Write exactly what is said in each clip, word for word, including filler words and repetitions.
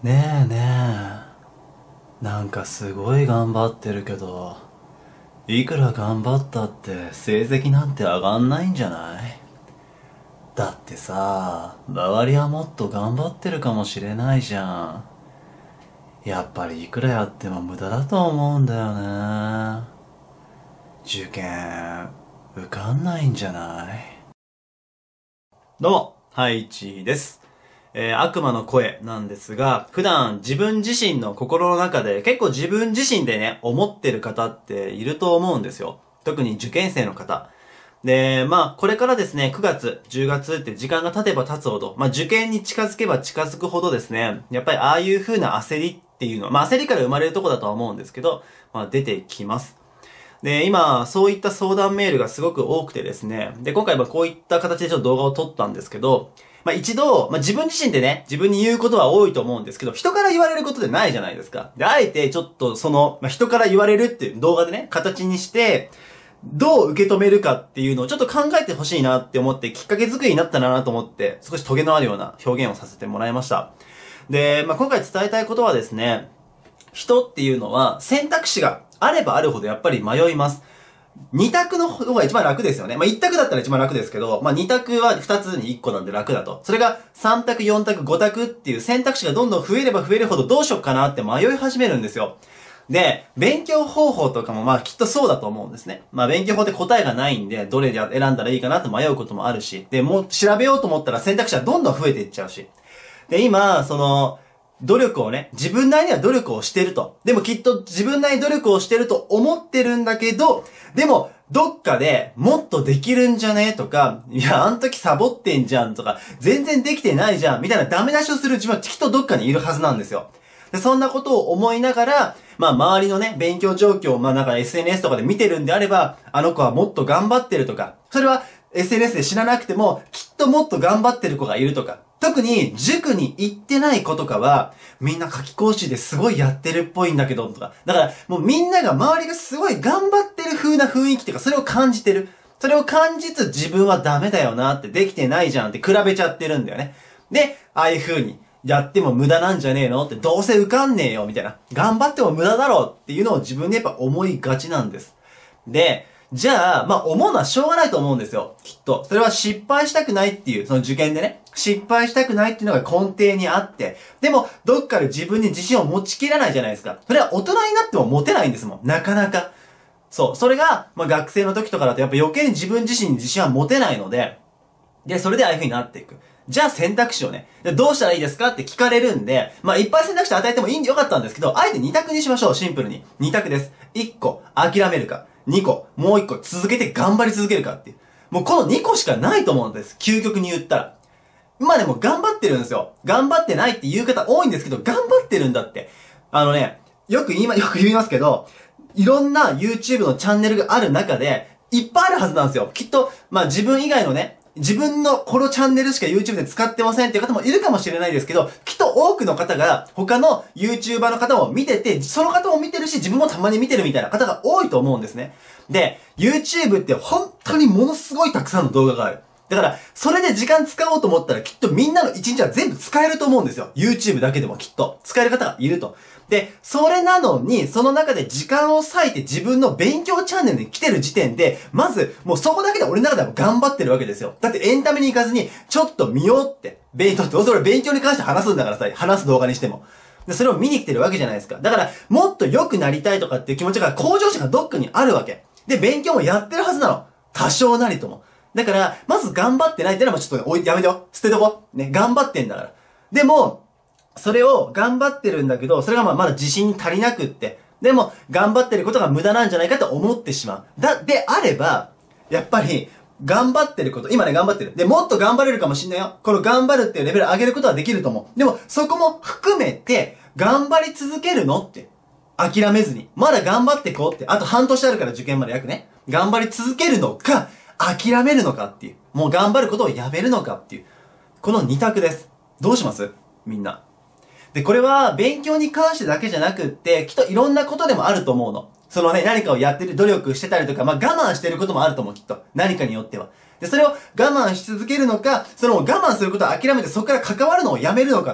ねえねえ、なんかすごい頑張ってるけど、いくら頑張ったって成績なんて上がんないんじゃない？だってさ、周りはもっと頑張ってるかもしれないじゃん。やっぱりいくらやっても無駄だと思うんだよね。受験、受かんないんじゃない？どうも、ハイチです。えー、悪魔の声なんですが、普段自分自身の心の中で結構自分自身でね、思ってる方っていると思うんですよ。特に受験生の方。で、まあ、これからですね、くがつ、じゅうがつって時間が経てば経つほど、まあ、受験に近づけば近づくほどですね、やっぱりああいう風な焦りっていうのは、まあ、焦りから生まれるとこだとは思うんですけど、まあ、出てきます。で、今、そういった相談メールがすごく多くてですね、で、今回はこういった形でちょっと動画を撮ったんですけど、まあ一度、まあ自分自身でね、自分に言うことは多いと思うんですけど、人から言われることでないじゃないですか。で、あえてちょっとその、まあ人から言われるっていう動画でね、形にして、どう受け止めるかっていうのをちょっと考えてほしいなって思って、きっかけ作りになったなと思って、少しトゲのあるような表現をさせてもらいました。で、まあ今回伝えたいことはですね、人っていうのは選択肢があればあるほどやっぱり迷います。二択の方が一番楽ですよね。まあ、一択だったら一番楽ですけど、まあ、二択は二つに一個なんで楽だと。それが三択、四択、五択っていう選択肢がどんどん増えれば増えるほどどうしよっかなって迷い始めるんですよ。で、勉強方法とかもまあきっとそうだと思うんですね。まあ勉強法って答えがないんで、どれで選んだらいいかなって迷うこともあるし、で、もう調べようと思ったら選択肢はどんどん増えていっちゃうし。で、今、その、努力をね、自分なりには努力をしてると。でもきっと自分なりに努力をしてると思ってるんだけど、でも、どっかでもっとできるんじゃねとか、いや、あの時サボってんじゃんとか、全然できてないじゃんみたいなダメ出しをする自分はきっとどっかにいるはずなんですよ。で、そんなことを思いながら、まあ周りのね、勉強状況をまあなんか エスエヌエス とかで見てるんであれば、あの子はもっと頑張ってるとか、それは エスエヌエス で知らなくても、きっともっと頑張ってる子がいるとか、特に塾に行ってない子とかは、みんな夏期講習ですごいやってるっぽいんだけど、とか。だからもうみんなが周りがすごい頑張ってる風な雰囲気っていうか、それを感じてる。それを感じつつ自分はダメだよなってできてないじゃんって比べちゃってるんだよね。で、ああいう風にやっても無駄なんじゃねえのってどうせ受かんねえよみたいな。頑張っても無駄だろうっていうのを自分でやっぱ思いがちなんです。で、じゃあ、まあ、思うのはしょうがないと思うんですよ。きっと。それは失敗したくないっていう、その受験でね、失敗したくないっていうのが根底にあって、でも、どっかで自分に自信を持ちきらないじゃないですか。それは大人になっても持てないんですもん。なかなか。そう。それが、まあ、学生の時とかだとやっぱ余計に自分自身に自信は持てないので、で、それでああいう風になっていく。じゃあ選択肢をね、でどうしたらいいですかって聞かれるんで、まあいっぱい選択肢与えてもいいんでよかったんですけど、あえて二択にしましょう、シンプルに。二択です。一個、諦めるか。二個、もう一個、続けて頑張り続けるかっていう。もうこの二個しかないと思うんです。究極に言ったら。まあでも頑張ってるんですよ。頑張ってないって言う方多いんですけど、頑張ってるんだって。あのね、よく言いま、よく言いますけど、いろんな YouTube のチャンネルがある中で、いっぱいあるはずなんですよ。きっと、まあ自分以外のね、自分のこのチャンネルしか YouTube で使ってませんっていう方もいるかもしれないですけど、きっと多くの方が他の YouTuber の方も見てて、その方も見てるし、自分もたまに見てるみたいな方が多いと思うんですね。で、YouTube って本当にものすごいたくさんの動画がある。だから、それで時間使おうと思ったらきっとみんなの一日は全部使えると思うんですよ。YouTube だけでもきっと。使える方がいると。で、それなのに、その中で時間を割いて自分の勉強チャンネルに来てる時点で、まず、もうそこだけで俺の中では頑張ってるわけですよ。だってエンタメに行かずに、ちょっと見ようって。勉強って、どうせ俺勉強に関して話すんだからさ、話す動画にしても。で、それを見に来てるわけじゃないですか。だから、もっと良くなりたいとかっていう気持ちが向上心がどっかにあるわけ。で、勉強もやってるはずなの。多少なりとも。だから、まず頑張ってないってのはちょっとおい、やめてよ。捨てとこう。ね、頑張ってんだから。でも、それを頑張ってるんだけど、それがまあまだ自信に足りなくって。でも、頑張ってることが無駄なんじゃないかと思ってしまう。だ、であれば、やっぱり、頑張ってること、今ね頑張ってる。で、もっと頑張れるかもしんないよ。この頑張るっていうレベル上げることはできると思う。でも、そこも含めて、頑張り続けるのって。諦めずに。まだ頑張ってこうって。あと半年あるから受験まで約ね。頑張り続けるのか、諦めるのかっていう。もう頑張ることをやめるのかっていう。この二択です。どうしますみんな。で、これは勉強に関してだけじゃなくって、きっといろんなことでもあると思うの。そのね、何かをやってる、努力してたりとか、まあ我慢してることもあると思う、きっと。何かによっては。で、それを我慢し続けるのか、その我慢することを諦めてそこから関わるのをやめるのかとか。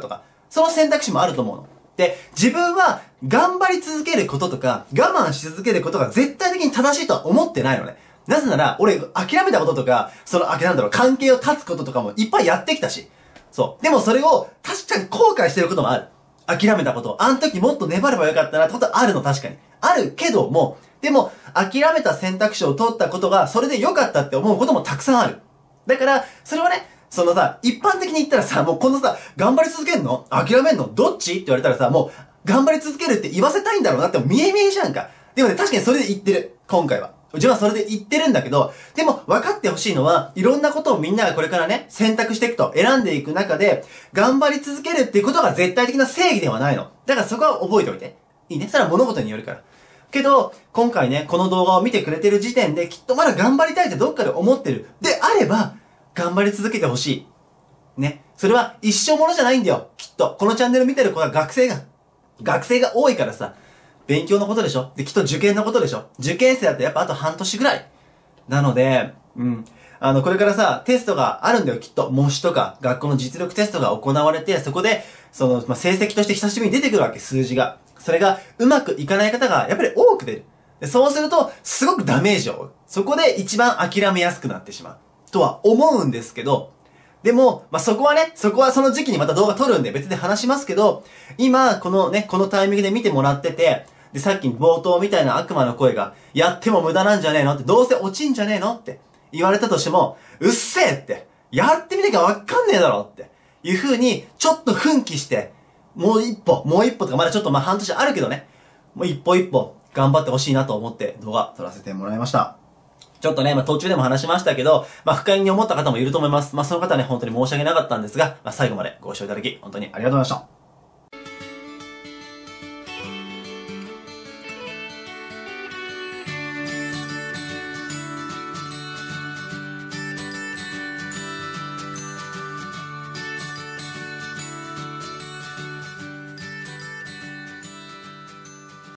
その選択肢もあると思うの。で、自分は頑張り続けることとか、我慢し続けることが絶対的に正しいとは思ってないのね。なぜなら、俺、諦めたこととか、その、あ、なんだろう、関係を断つこととかもいっぱいやってきたし。そう。でもそれを、確かに後悔してることもある。諦めたこと。あの時もっと粘ればよかったなってことあるの、確かに。あるけども、でも、諦めた選択肢を取ったことが、それで良かったって思うこともたくさんある。だから、それはね、そのさ、一般的に言ったらさ、もうこのさ、頑張り続けんの諦めんのどっちって言われたらさ、もう、頑張り続けるって言わせたいんだろうなって見え見えじゃんか。でもね、確かにそれで言ってる。今回は。自分はそれで言ってるんだけど、でも分かってほしいのは、いろんなことをみんながこれからね、選択していくと、選んでいく中で、頑張り続けるっていうことが絶対的な正義ではないの。だからそこは覚えておいて。いいね。それは物事によるから。けど、今回ね、この動画を見てくれてる時点で、きっとまだ頑張りたいってどっかで思ってる。であれば、頑張り続けてほしい。ね。それは一生ものじゃないんだよ。きっと。このチャンネル見てる子は学生が、学生が多いからさ、勉強のことでしょで、きっと受験のことでしょ受験生だってやっぱあと半年ぐらい。なので、うん。あの、これからさ、テストがあるんだよ、きっと。模試とか、学校の実力テストが行われて、そこで、その、まあ、成績として久しぶりに出てくるわけ、数字が。それが、うまくいかない方が、やっぱり多く出る。でそうすると、すごくダメージを負う。そこで一番諦めやすくなってしまう。とは思うんですけど、でも、まあ、そこはね、そこはその時期にまた動画撮るんで別に話しますけど、今、このね、このタイミングで見てもらってて、で、さっき冒頭みたいな悪魔の声が、やっても無駄なんじゃねえのって、どうせ落ちんじゃねえのって言われたとしても、うっせえって、やってみなきゃわかんねえだろっていう風に、ちょっと奮起して、もう一歩、もう一歩とかまだちょっとまあ半年あるけどね、もう一歩一歩頑張ってほしいなと思って動画撮らせてもらいました。ちょっとね、まあ途中でも話しましたけど、まあ不快に思った方もいると思います。まあその方はね、本当に申し訳なかったんですが、まあ最後までご視聴いただき、本当にありがとうございました。